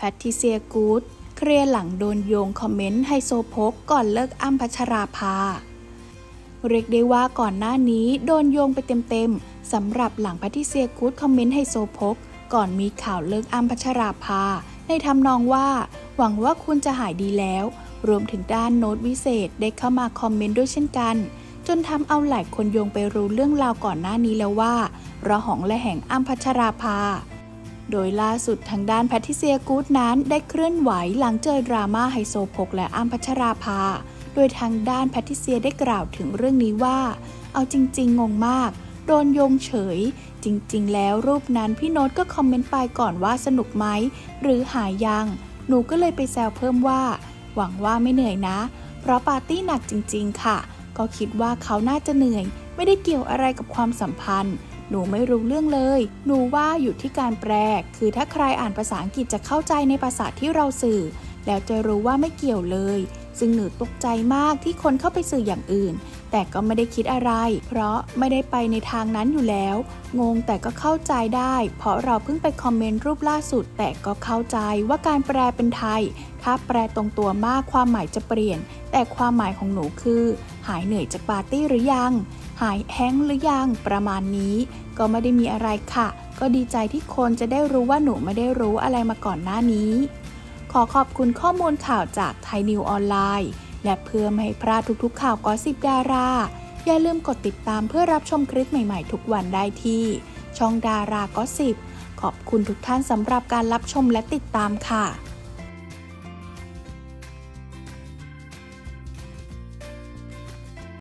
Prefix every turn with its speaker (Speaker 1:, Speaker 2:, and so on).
Speaker 1: ทริเซียกู๊ดเคลียร์หลังโดนโยงคอมเมนต์ไฮโซโพกก่อนเลิกอ้ำพัชราภาเรียกได้ว่าก่อนหน้านี้โดนโยงไปเต็มๆสำหรับหลังแพทริเซียกู๊ดคอมเมนต์ไฮโซโพกก่อนมีข่าวเลิกอ้ำพัชราภาในทำนองว่าหวังว่าคุณจะหายดีแล้วรวมถึงด้านโน้ตวิเศษได้เข้ามาคอมเมนต์ด้วยเช่นกันจนทำเอาหลายคนโยงไปรู้เรื่องราวก่อนหน้านี้แล้วว่าระหองระแหงอ้ำพัชราภาโดยล่าสุดทางด้านแพทริเซียกู๊ดนั้นได้เคลื่อนไหวหลังเจอดราม่าไฮโซโพกและอ้ำพัชราภาโดยทางด้านแพทริเซียได้กล่าวถึงเรื่องนี้ว่าเอาจริงๆงงมากโดนโยงเฉยจริงๆแล้วรูปนั้นพี่โน้ตก็คอมเมนต์ไปก่อนว่าสนุกไหมหรือหายยังหนูก็เลยไปแซวเพิ่มว่าหวังว่าไม่เหนื่อยนะเพราะปาร์ตี้หนักจริงๆค่ะก็คิดว่าเขาน่าจะเหนื่อยไม่ได้เกี่ยวอะไรกับความสัมพันธ์หนูไม่รู้เรื่องเลยหนูว่าอยู่ที่การแปลคือถ้าใครอ่านภาษาอังกฤษจะเข้าใจในภาษาที่เราสื่อแล้วจะรู้ว่าไม่เกี่ยวเลยซึ่งหนูตกใจมากที่คนเข้าไปสื่ออย่างอื่นแต่ก็ไม่ได้คิดอะไรเพราะไม่ได้ไปในทางนั้นอยู่แล้วงงแต่ก็เข้าใจได้เพราะเราเพิ่งไปคอมเมนต์รูปล่าสุดแต่ก็เข้าใจว่าการแปลเป็นไทยถ้าแปลตรงตัวมากความหมายจะเปลี่ยนแต่ความหมายของหนูคือหายเหนื่อยจากปาร์ตี้หรือยังหายแห้งหรือยังประมาณนี้ก็ไม่ได้มีอะไรค่ะก็ดีใจที่คนจะได้รู้ว่าหนูไม่ได้รู้อะไรมาก่อนหน้านี้ขอขอบคุณข้อมูลข่าวจากไทยนิวออนไลน์และเพื่อไม่ให้พลาดทุกๆข่าวGossip Daraอย่าลืมกดติดตามเพื่อรับชมคลิปใหม่ๆทุกวันได้ที่ช่องดาราGossipขอบคุณทุกท่านสำหรับการรับชมและติดตามค่ะ